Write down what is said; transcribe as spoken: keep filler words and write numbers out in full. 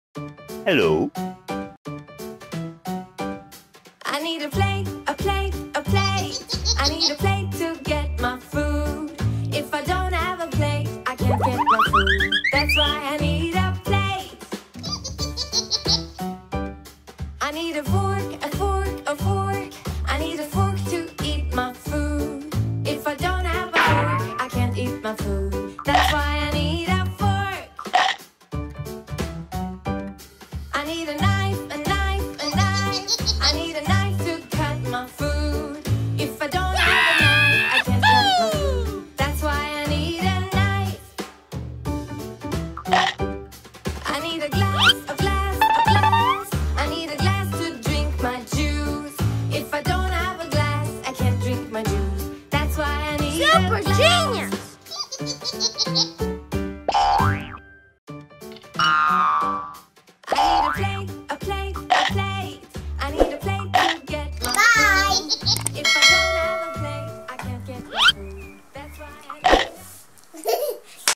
Hello. I need a plate, a plate, a plate. I need a plate to get my food. If I don't have a plate, I can't get my food. That's why I need a plate. I need a fork, a fork, a fork. I need a fork to eat my food. If I don't have a fork, I can't eat my food. That's why I need a fork. I need a knife, a knife, a knife. I need a knife to cut my food. If I don't have a knife, I can't cut my food. That's why I need a knife. I need a glass, a glass, a glass. I need a glass to drink my juice. If I don't have a glass, I can't drink my juice. That's why I need Super a glass. genius! I need a plate, a plate, a plate. I need a plate to get my Bye! food.